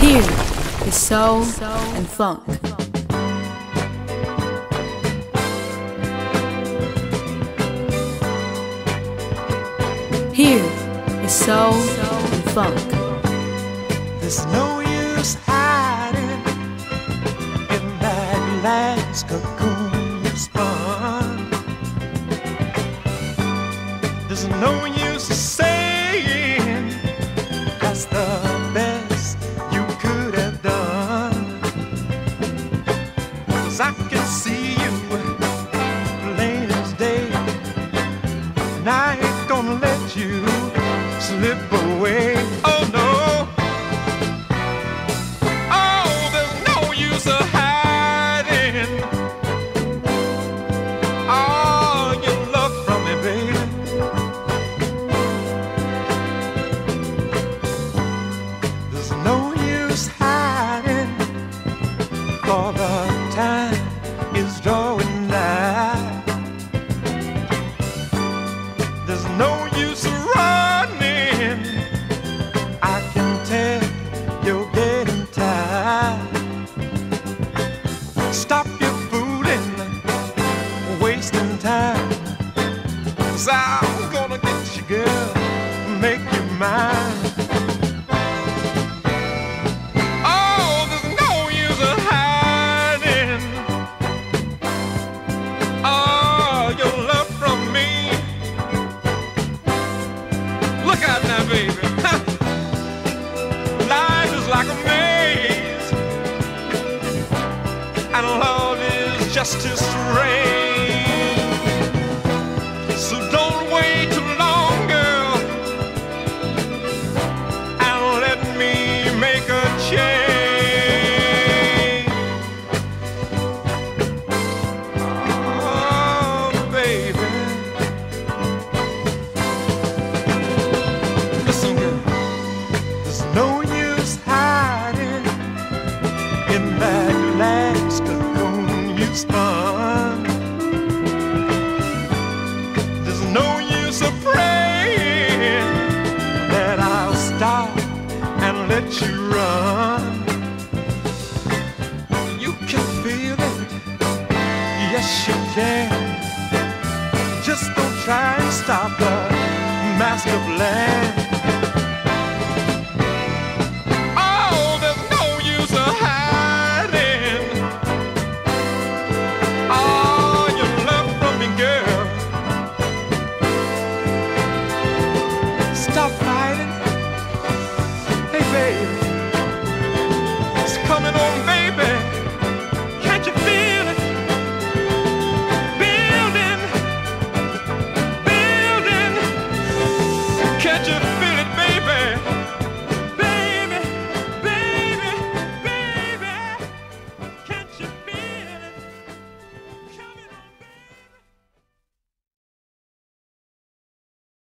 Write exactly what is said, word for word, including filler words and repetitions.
Here is soul and funk. Here is soul and funk. There's no use hiding in that glass cocoon you spun. There's no use saying that's the best you could have done. 'Cause I can see you plain as day, and I ain't gonna let you slip away. Oh no. Oh, there's no use of hiding all your love from me, baby. There's no use hiding, for the time is drawing nigh. There's no use running, I can tell you're getting tired. Stop your fooling, wasting time, 'cause I'm gonna get you, girl, make you mine. Oh, there's no use of hiding all your love from me. Look out now, baby. Life is like a maze, and love is just as strange. So don't wait too long, girl, and let me make a change. Oh, baby. Listen, girl, there's no use hiding in that glass cocoon you spun. There's no use of praying that I'll stop and let you run. You can feel it, yes you can. Just don't try and stop the master plan.